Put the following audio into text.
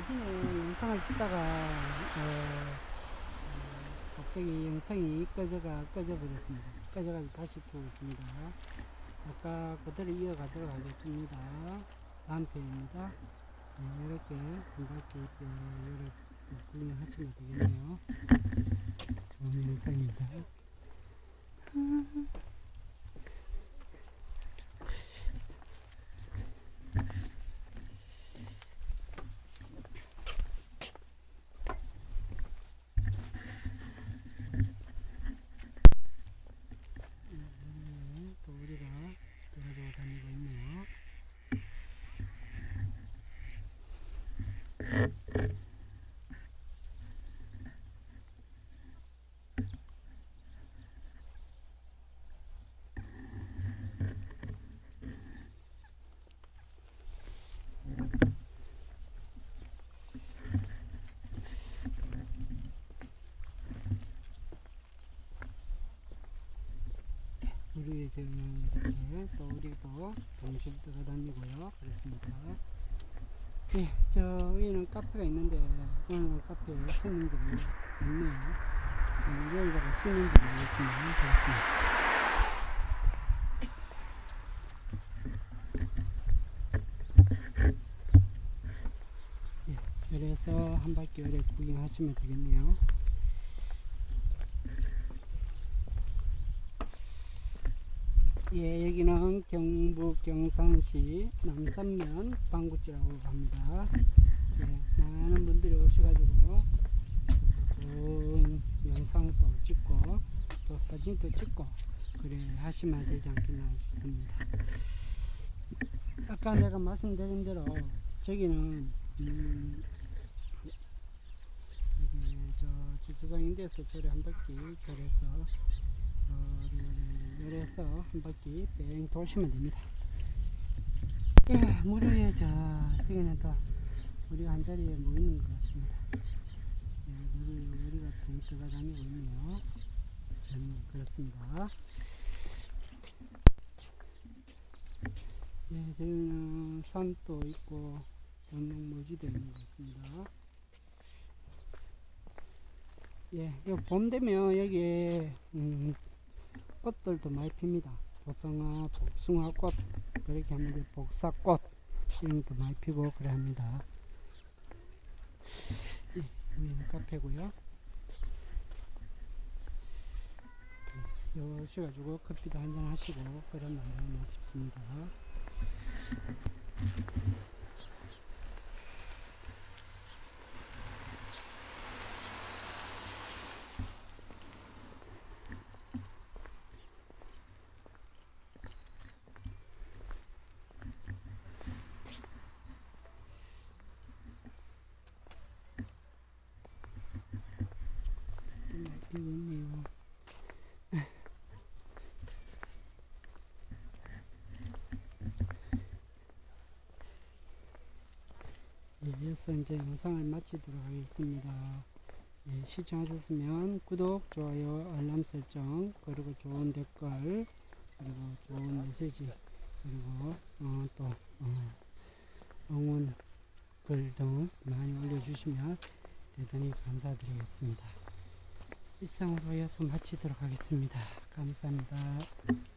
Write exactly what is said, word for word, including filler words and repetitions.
사진을 영상을 찍다가 어, 갑자기 영상이 꺼져가 꺼져 버렸습니다. 꺼져가지고 다시 켜고 있습니다. 아까 그대로 이어가도록 하겠습니다. 다음 편입니다. 네, 이렇게 한 바퀴 이렇게 구경하시면 되겠네요. 좋은 영상입니다. 또 우리가 돌아다니고 다니고 있네요. 물 위에 지금 이렇게 또 우리도 동시에 떠다니고요. 그렇습니다. 예, 저 위에는 카페가 있는데 오늘은 카페에 손님들이 없네요. 음, 여기다가 손님들이 있지만 그렇습니다. 예, 그래서 한 바퀴 이렇게 구경하시면 되겠네요. 예, 여기는 경북 경산시 남산면 방구지라고 합니다. 예, 많은 분들이 오셔가지고 좋은 영상도 찍고 또 사진도 찍고 그래 하시면 되지 않겠나 싶습니다. 아까 내가 말씀드린 대로 저기는 음, 여기 저 주차장인데서 저를 한 바퀴 결해서 어, 열에서 한 바퀴 뺑 도시면 됩니다. 예, 물 위에 저 저기는 또 우리가 한 자리에 모이는 것 같습니다. 예, 물 위에 우리가 동트가 다니고 있네요. 음, 그렇습니다. 예, 저기는 산도 있고 원룸모지도 있는 것 같습니다. 예, 봄 되면 여기에 음, 꽃들도 많이 핍니다. 보성화, 복숭아꽃, 그렇게 하면 복사꽃 이런 것도 많이 피고 그래 합니다. 예, 위에는 카페고요. 예, 오셔가지고 커피도 한잔 하시고 그러면 되나 싶습니다. 이거 있네요. 예, 여기서 이제 영상을 마치도록 하겠습니다. 예, 시청하셨으면 구독, 좋아요, 알람 설정, 그리고 좋은 댓글, 그리고 좋은 메시지, 그리고 어, 또 어, 응원 글 등 많이 올려주시면 대단히 감사드리겠습니다. 이상으로 해서 마치도록 하겠습니다. 감사합니다.